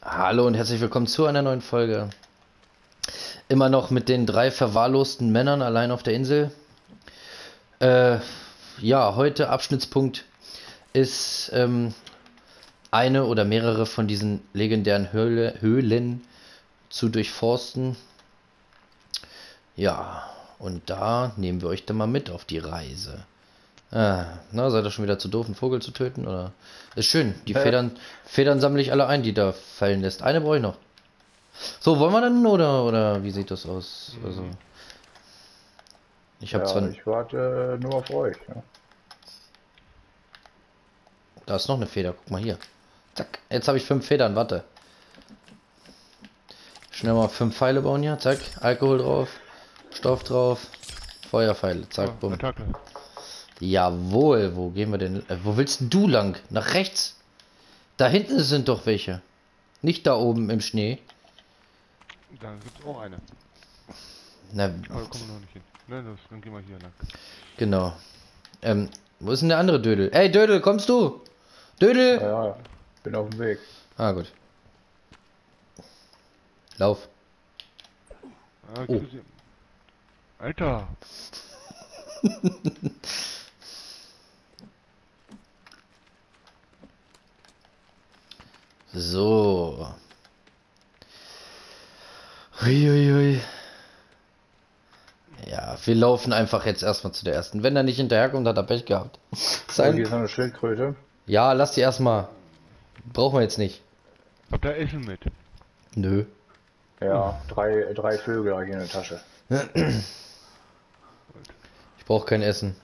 Hallo und herzlich willkommen zu einer neuen Folge. Immer noch mit den drei verwahrlosten Männern allein auf der Insel. Äh, ja, heute Abschnittspunkt ist eine oder mehrere von diesen legendären Höhlen zu durchforsten. Ja, und da nehmen wir euch dann mal mit auf die Reise. Na, seid ihr schon wieder zu doof, einen Vogel zu töten? Oder? Ist schön, die Federn sammle ich alle ein, die da fallen lässt. Eine brauche ich noch. So, wollen wir dann oder wie sieht das aus? Also, ich habe Ja, zwar. ich warte nur auf euch. Ja. Da ist noch eine Feder, guck mal hier. Zack, jetzt habe ich 5 Federn, warte. Schnell mal 5 Pfeile bauen hier, zack. Alkohol drauf, Stoff drauf, Feuerpfeile, zack, Oh, bumm. Attacke. Jawohl, wo gehen wir denn? Wo willst denn du lang? Nach rechts? Da hinten sind doch welche. Nicht da oben im Schnee. Da gibt's auch eine. Na, Aber da kommen wir noch nicht hin. Ne, dann gehen wir hier lang. genau. Wo ist denn der andere Dödel? Ey, Dödel, kommst du? Dödel! Ja, bin auf dem Weg. Ah, gut. Lauf. Ah, Oh. Alter! So. Huiuiui. Ja, wir laufen einfach jetzt erstmal zu der ersten. Wenn er nicht hinterherkommt, hat er Pech gehabt. Oh, Sein. hier ist noch eine Schildkröte. Ja, lass die erstmal. Brauchen wir jetzt nicht. Habt ihr Essen mit? Nö. Ja, drei Vögel habe ich in der Tasche. Ich brauche kein Essen.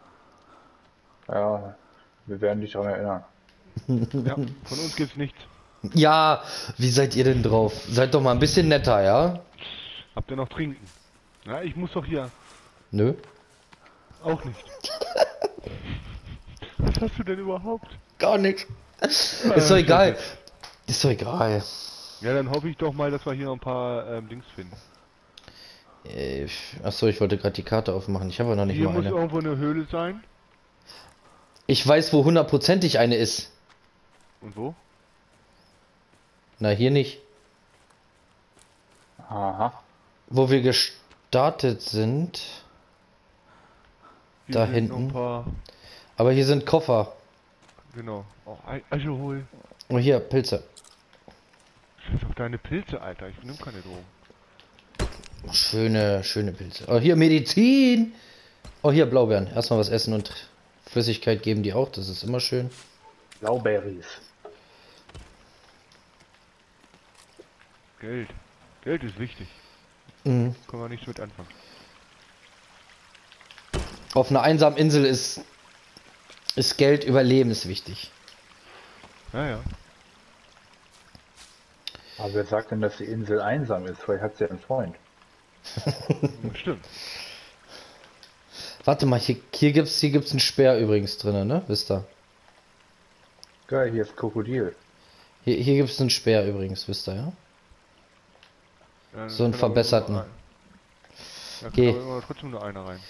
Ja, wir werden dich daran erinnern. Ja, von uns gibt's nichts. Ja, wie seid ihr denn drauf? Seid doch mal ein bisschen netter, ja? Habt ihr noch trinken? Na, ich muss doch hier. Nö. Auch nicht. Was hast du denn überhaupt? Gar nichts. Ist doch egal. Ist doch egal. Ja, dann hoffe ich doch mal, dass wir hier noch ein paar Dings finden. Achso, ich wollte gerade die Karte aufmachen. Ich habe aber noch nicht Hier mal muss eine. irgendwo eine Höhle sein. Ich weiß, wo hundertprozentig eine ist. Und wo? Na, hier nicht. Aha. Wo wir gestartet sind. Hier Da sind hinten. noch ein paar. Aber hier sind Koffer. Genau. Oh, Alkohol. Oh, hier, Pilze. Scheiß auf deine Pilze, Alter. Ich nehme keine Drogen. Oh, schöne Pilze. Oh, hier Medizin. Oh, hier Blaubeeren. Erstmal was essen und Flüssigkeit geben die auch. Das ist immer schön. Blauberries. Geld. Geld ist wichtig. Mhm. Können wir nichts mit anfangen. Auf einer einsamen Insel ist Geld überlebenswichtig. Ja, ja. Aber wer sagt denn, dass die Insel einsam ist? Vielleicht hat sie einen Freund. Stimmt. Warte mal, hier gibt's einen Speer übrigens drin, ne? Wisst ihr? Geil, hier ist Krokodil. Hier gibt's einen Speer übrigens, wisst ihr, ja? Ja, So einen kann aber verbesserten. nur Da kann Geh. aber immer trotzdem nur einer rein.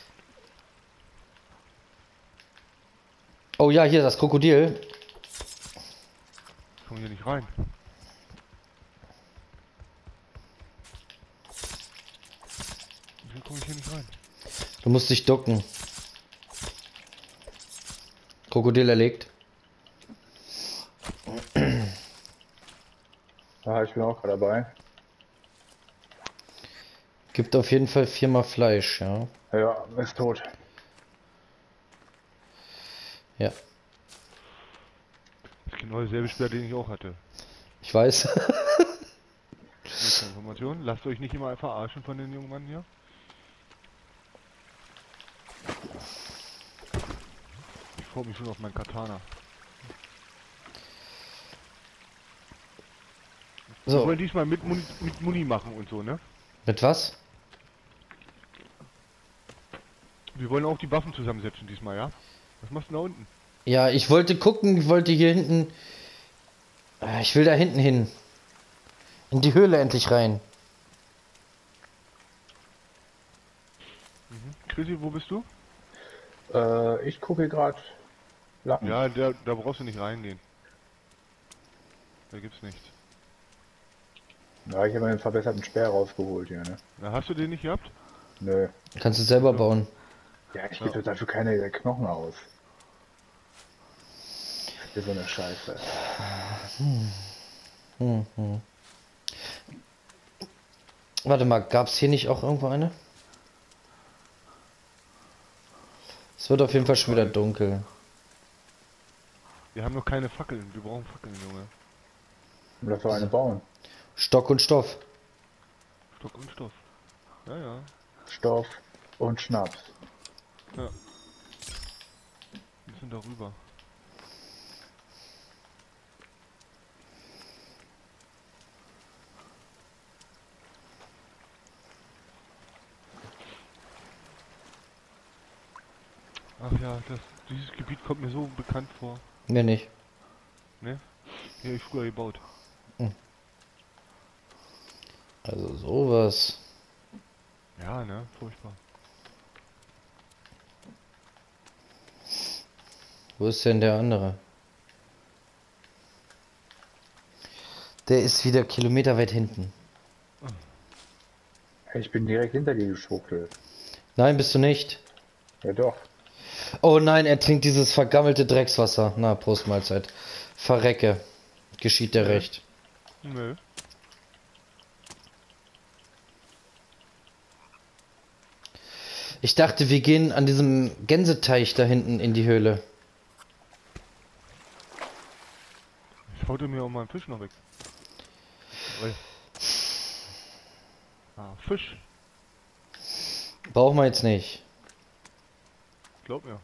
Oh ja, hier das Krokodil. Ich komme hier nicht rein. Wieso komme ich hier nicht rein? Du musst dich ducken. Krokodil erlegt. Ah, ich bin auch gerade dabei. Gibt auf jeden Fall 4-mal Fleisch, ja. Ja, ist tot. Ja, Das ist genau derselbe Speer, den ich auch hatte. ich weiß. Nächste Information. Lasst euch nicht immer verarschen von den jungen Mann hier. Ich freue mich schon auf meinen Katana. Wir So, wollen diesmal mit Muni machen und so, ne? mit was? Wir wollen auch die Waffen zusammensetzen diesmal, ja? Was machst du da unten? Ja, ich wollte gucken, ich wollte hier hinten. Ich will da hinten hin. In die Höhle endlich rein. Chrissy, wo bist du? Ich gucke gerade lang. Ja, da brauchst du nicht reingehen. Da gibt's nichts. Ja, ich habe einen verbesserten Speer rausgeholt hier, ne? Na, hast du den nicht gehabt? Nö. Kannst du selber bauen. Ja, ich Ja. gebe dafür keine Knochen aus. Für so eine Scheiße. Warte mal, gab's hier nicht auch irgendwo eine? Es wird auf jeden Fall schon wieder dunkel. Wir haben noch keine Fackeln. Wir brauchen Fackeln, Junge. Lass doch eine bauen. Stock und Stoff. Stock und Stoff. Ja, ja. Stoff und Schnaps. Ja. Wir sind darüber. Ach ja, dieses Gebiet kommt mir so bekannt vor. Mir nicht. Ne? Hier hab ich früher gebaut. Also sowas. Ja, ne? Furchtbar. Wo ist denn der andere? Der ist wieder kilometerweit hinten. Hey, ich bin direkt hinter dir geschuckelt. Nein, bist du nicht. Ja doch. Oh nein, er trinkt dieses vergammelte Dreckswasser. Na, Prost Mahlzeit. Verrecke. Geschieht dir recht. Nö. Ich dachte, wir gehen an diesem Gänseteich da hinten in die Höhle. Ich haute mir auch mal einen Fisch noch weg. Ui. Ah, Fisch. Brauchen wir jetzt nicht. Glaub mir.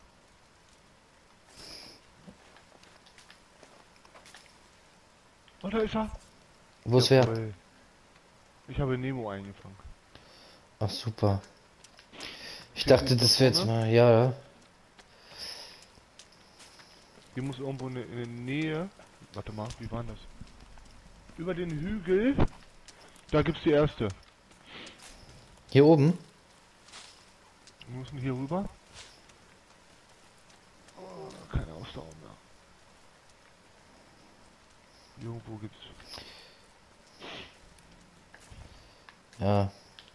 Oh, da ist er. Wo ist wer? Jawohl. Ich habe Nemo eingefangen. Ach super. Ich Hier dachte, ist das was wäre jetzt vorne. mal. Ja. Hier muss irgendwo in der Nähe. Warte mal, wie war das? Über den Hügel. Da gibt's die erste. Hier oben? Wir müssen hier rüber. Oh, keine Ausdauer mehr. Irgendwo gibt's. Ja.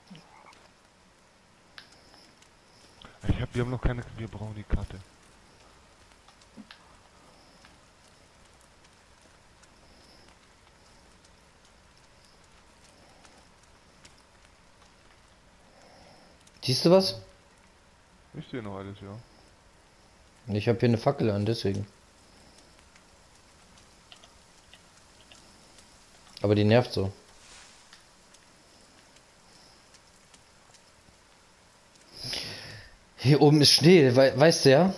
Wir haben noch keine. Wir brauchen die Karte. Siehst du was? Ich sehe noch alles, ja. Ich habe hier eine Fackel an, deswegen. Aber die nervt so. Hier oben ist Schnee, weißt du ja?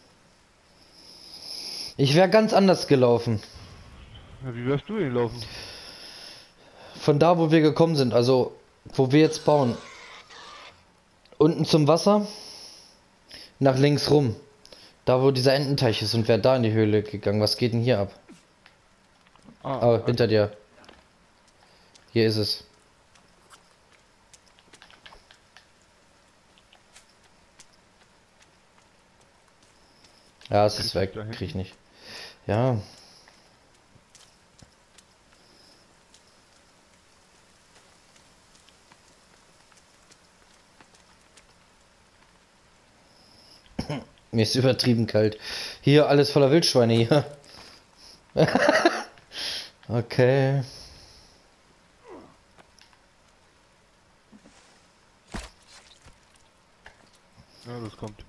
Ich wäre ganz anders gelaufen. Ja, wie wärst du denn gelaufen? Von da, wo wir gekommen sind, also wo wir jetzt bauen. Unten zum Wasser, nach links rum. Da, wo dieser Ententeich ist und wäre da in die Höhle gegangen. Was geht denn hier ab? Oh, hinter dir. Hier ist es. Ja, es ist weg. Krieg ich nicht. Ja. Mir ist übertrieben kalt. Hier alles voller Wildschweine hier. Okay. Ja, das kommt.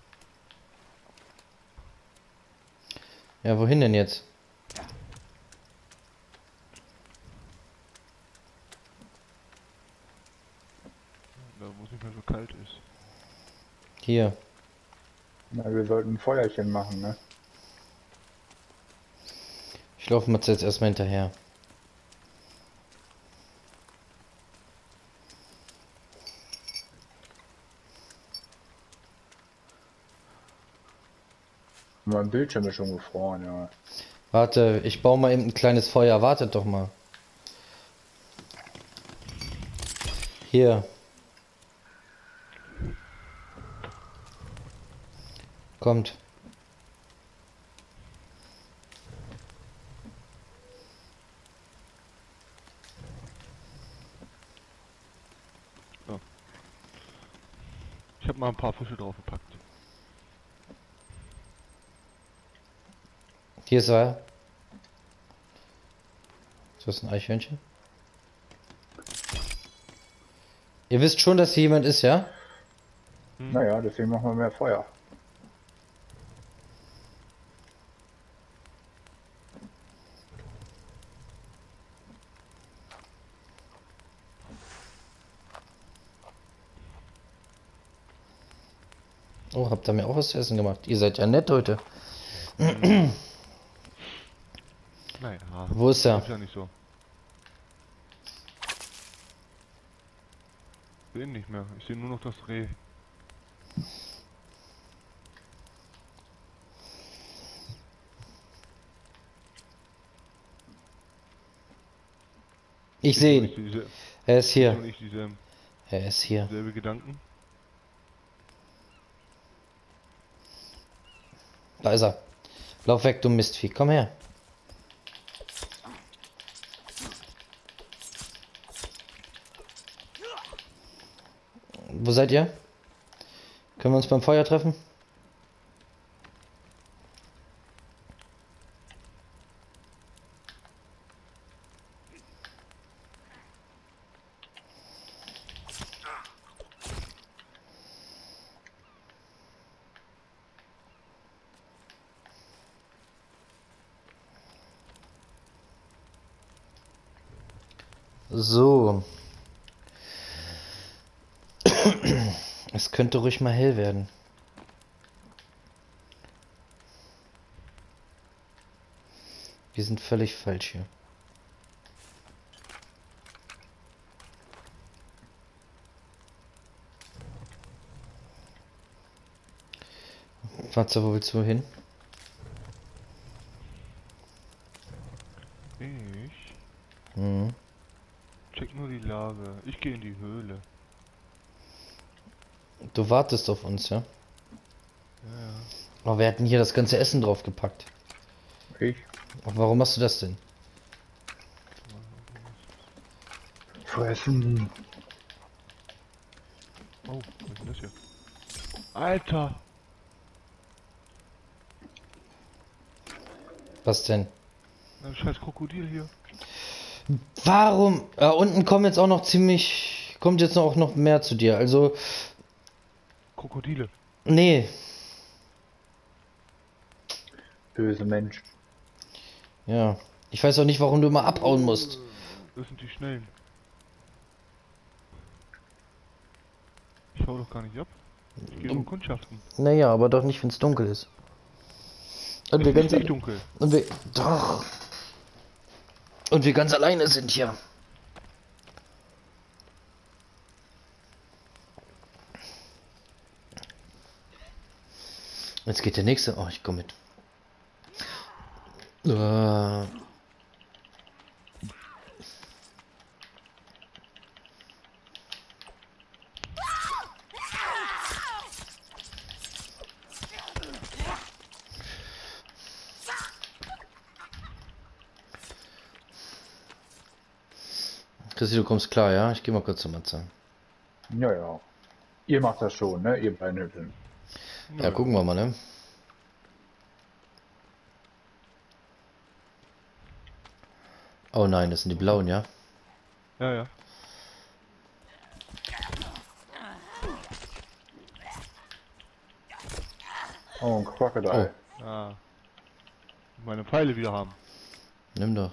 Ja, wohin denn jetzt? Da wo es nicht mehr so kalt ist. Hier. Na, wir sollten ein Feuerchen machen, ne? Ich laufe mal jetzt erstmal hinterher. Mein Bildschirm ist schon gefroren, ja. Warte, ich baue mal eben ein kleines Feuer. Wartet doch mal. Hier. Kommt. habe mal ein paar Fische draufgepackt. Hier ist er. Ist das ein Eichhörnchen? Ihr wisst schon, dass hier jemand ist, ja? Naja, deswegen machen wir mehr Feuer. Oh, habt ihr mir auch was zu essen gemacht? Ihr seid ja nett heute. Naja. Wo ist er? Ist ja nicht so. Ich sehe ihn nicht mehr. Ich sehe nur noch das Reh. Ich sehe ihn. Diese, Er ist hier. und ich dieselbe Er ist hier. Gedanken. Da ist er. Lauf weg, du Mistvieh. Komm her. Wo seid ihr? Können wir uns beim Feuer treffen? So. Es könnte ruhig mal hell werden. Wir sind völlig falsch hier. Warte, wo willst du hin? Ich Mhm. check nur die Lage. Ich gehe in die Höhle. Du wartest auf uns, ja? Ja, ja. Aber wir hatten hier das ganze Essen draufgepackt. Ich? Warum machst du das denn? Fressen. Oh, was ist denn das hier? Alter! Was denn? Ein scheiß Krokodil hier. Warum? Unten kommen jetzt auch noch ziemlich... Kommt jetzt auch noch mehr zu dir. Also... Krokodile. Nee. Böse Mensch. Ja. Ich weiß auch nicht, warum du immer abhauen musst. Das sind die Schnellen. Ich hau doch gar nicht ab. Ich gehe nur kundschaften. Naja, aber doch nicht, wenn es dunkel ist. Und wir Es ganz ist nicht dunkel. Und wir... Doch. Und wir ganz alleine sind hier. Jetzt geht der nächste. Oh, ich komme mit. Chrissy, du kommst klar, ja? Ich gehe mal kurz zum Matze. Ja, ja. Ihr macht das schon, ne? Ihr beiden Hütten. Ja, gucken wir mal, ne? Oh nein, das sind die blauen, ja? Ja, ja. Oh, ein Crocodile. Ah. Meine Pfeile wieder haben. Nimm doch.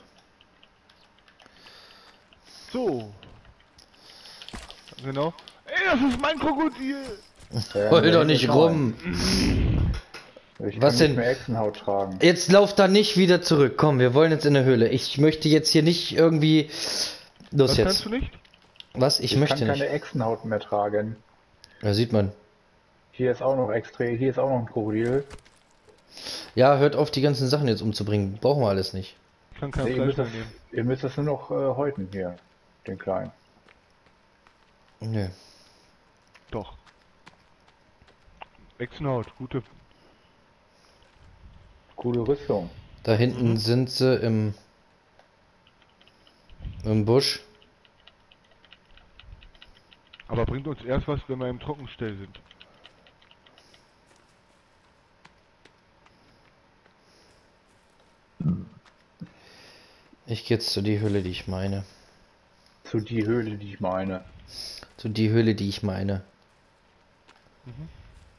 So. Genau. Ey, das ist mein Krokodil! Heul doch nicht rum. Ich Was kann denn? nicht mehr Echsenhaut tragen. Jetzt lauf da nicht wieder zurück. Komm, wir wollen jetzt in der Höhle. Ich möchte jetzt hier nicht irgendwie... Los Was jetzt. kannst du nicht? Was? Ich Ich möchte kann nicht. keine Echsenhaut mehr tragen. Da sieht man. Hier ist auch noch extrem, hier ist auch noch ein Krokodil. Ja, hört auf, die ganzen Sachen jetzt umzubringen. Brauchen wir alles nicht. Ich kann kein Nee, Fleisch mehr nehmen. ihr müsst das nur noch häuten hier, den kleinen. Nö. Doch. Echsenhaut, gute. Coole Rüstung. Da hinten sind sie im Busch. Aber bringt uns erst was, wenn wir im Trockenstell sind. gehe jetzt zu die Höhle, die ich meine. Zu die Höhle, die ich meine. Zu die Höhle, die ich meine. Mhm.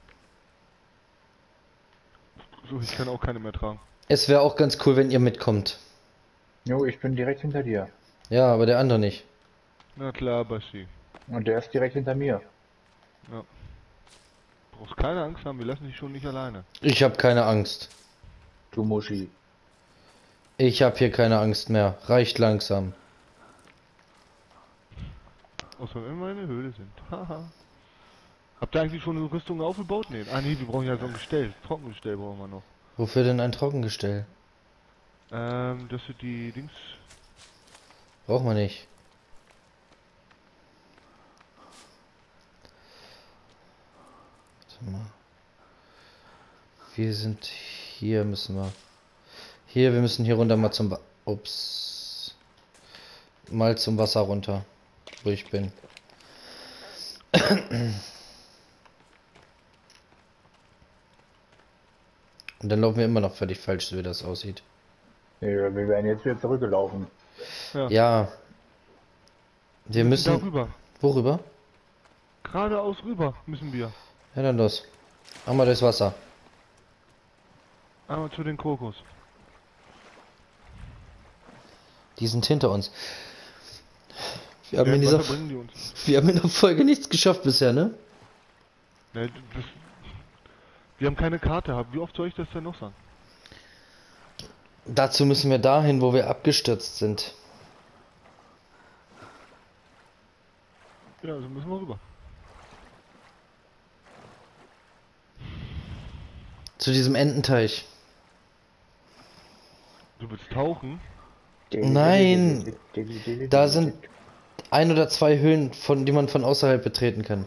So, ich kann auch keine mehr tragen. Es wäre auch ganz cool, wenn ihr mitkommt. Jo, ich bin direkt hinter dir. Ja, aber der andere nicht. Na klar, Basti. Und der ist direkt hinter mir. Ja. Brauchst keine Angst haben, wir lassen dich schon nicht alleine. Ich habe keine Angst. Du Muschi. Ich habe hier keine Angst mehr. Reicht langsam. Außer wenn wir in der Höhle sind. Haha. Habt ihr eigentlich schon eine Rüstung aufgebaut? Nee. Ah nee, wir brauchen ja so ein Gestell. Trockengestell brauchen wir noch. Wofür denn ein Trockengestell? Dass wir die Dings. Braucht man nicht. Warte mal. Wir sind hier, müssen wir. Hier, wir müssen hier runter mal zum Ups. Mal zum Wasser runter. Wo ich bin. Und dann laufen wir immer noch völlig falsch, so wie das aussieht. Ja, wir werden jetzt wieder zurückgelaufen. Ja. Ja. Wir müssen. Darüber. Worüber? Geradeaus rüber müssen wir. Ja, dann los. Einmal durchs Wasser. Einmal zu den Kokos. Die sind hinter uns. Wir haben, Ja, in dieser, Wasser bringen die uns. wir haben in der Folge nichts geschafft bisher, ne? Ne, wir haben keine Karte. Wie oft soll ich das denn noch sagen? Dazu müssen wir dahin, wo wir abgestürzt sind. Ja, also müssen wir rüber. Zu diesem Ententeich. Du willst tauchen? Nein! Da sind ein oder zwei Höhlen, die man von außerhalb betreten kann.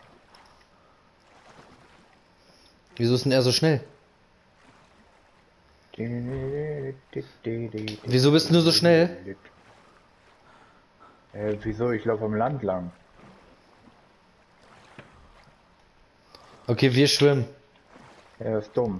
Wieso ist denn er so schnell? Wieso bist du nur so schnell? Wieso? Ich laufe am Land lang. Okay, wir schwimmen. Er ist dumm.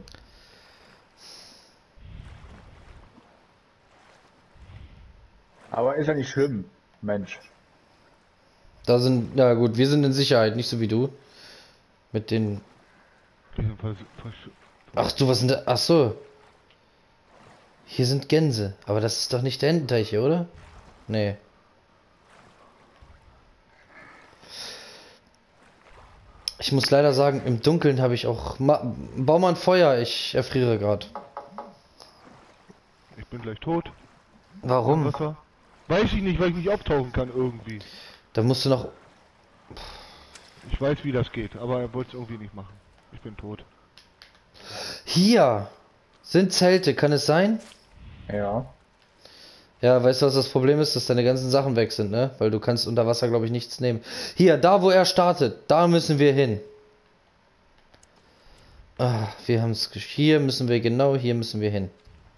Aber ist ja nicht schlimm, Mensch. Da sind, ja gut, wir sind in Sicherheit, nicht so wie du. Mit den, Jedenfalls. ach du, was sind da, ach so. Hier sind Gänse, aber das ist doch nicht der Ententeich hier, oder? Nee. Ich muss leider sagen, im Dunkeln habe ich auch, bau mal ein Feuer, ich erfriere gerade. Ich bin gleich tot. Warum? Wasser. Weiß ich nicht, weil ich nicht auftauchen kann irgendwie. Da musst du noch, Ich weiß, wie das geht, aber er wollte es irgendwie nicht machen. Ich bin tot. hier sind Zelte, kann es sein? Ja. Ja, weißt du, was das Problem ist? Dass deine ganzen Sachen weg sind, ne? Weil du kannst unter Wasser, glaube ich, nichts nehmen. Hier, da wo er startet, da müssen wir hin. Ah, wir haben es. Hier müssen wir, genau hier müssen wir hin.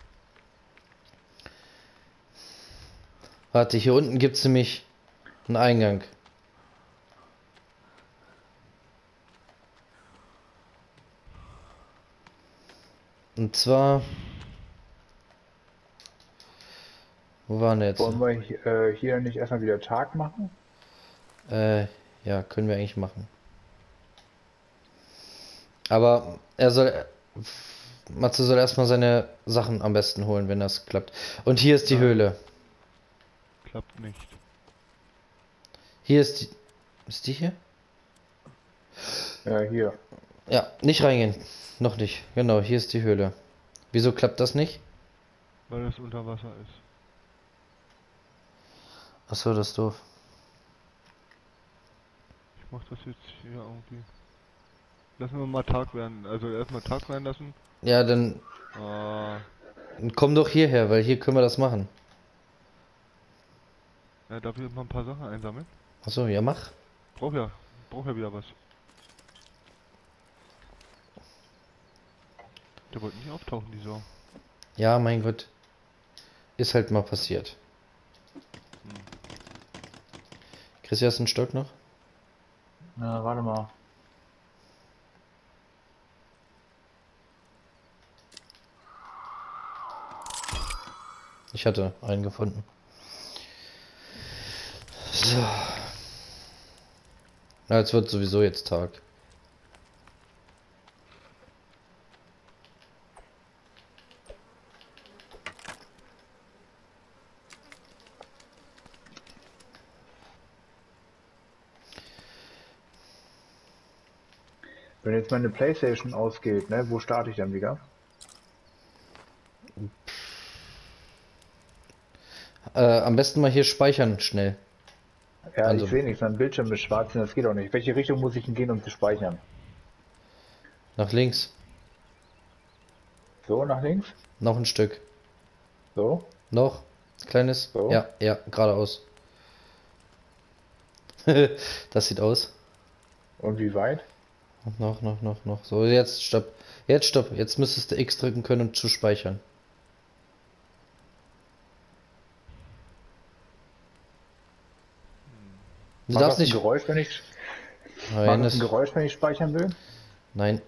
Warte, hier unten gibt es nämlich einen Eingang. Und zwar... Wo waren wir jetzt? Wollen wir hier nicht erstmal wieder Tag machen? Ja, können wir eigentlich machen. Aber Matze soll erstmal seine Sachen am besten holen, wenn das klappt. Und hier ist die Höhle. Klappt nicht. Hier ist die... Ist die hier? Ja, hier. Ja, nicht reingehen. Noch nicht. Genau, hier ist die Höhle. Wieso klappt das nicht? Weil es unter Wasser ist. Achso, das ist doof. Ich mach das jetzt hier irgendwie. Lassen wir mal Tag werden. Also erstmal Tag werden lassen. Ja, dann Ah, komm doch hierher, weil hier können wir das machen. ja, darf ich mal ein paar Sachen einsammeln? Achso, ja mach. Brauch ja wieder was. Der wollte nicht auftauchen, die Sau. Ja, mein Gott. Ist halt mal passiert. Chris, hast du einen Stock noch? Na, warte mal. Ich hatte einen gefunden. So. Na, es wird sowieso jetzt Tag. Wenn jetzt meine Playstation ausgeht, ne, wo starte ich dann wieder? Am besten mal hier speichern, schnell. Ja, Also- ich sehe nichts, mein Bildschirm ist schwarz und das geht auch nicht. Welche Richtung muss ich denn gehen, um zu speichern? Nach links. So, nach links? Noch ein Stück. So? Noch. Kleines. So? Ja, ja, geradeaus. Das sieht aus. Und wie weit? Noch. So, jetzt stopp. Jetzt stopp. Jetzt müsstest du X drücken können, um zu speichern. Du Macht darfst das ein nicht. Geräusch, wenn ich, Nein, macht das das, ein Geräusch, wenn ich speichern will? nein.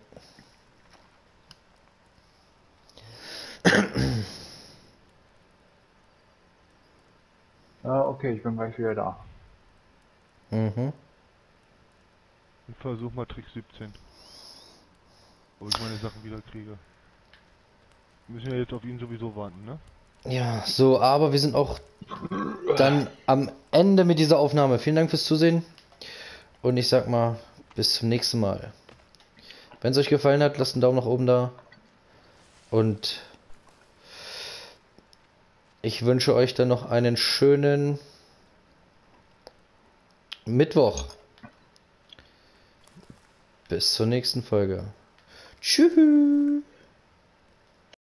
Ah, okay, ich bin gleich wieder da. Mhm. Ich versuch mal Trick 17. Ob ich meine Sachen wieder kriege. Wir müssen ja jetzt auf ihn sowieso warten, ne? Ja, so, aber wir sind auch dann am Ende mit dieser Aufnahme. Vielen Dank fürs Zusehen. Und ich sag mal, bis zum nächsten Mal. Wenn es euch gefallen hat, lasst einen Daumen nach oben da. Und ich wünsche euch dann noch einen schönen Mittwoch. Bis zur nächsten Folge. Tschüss.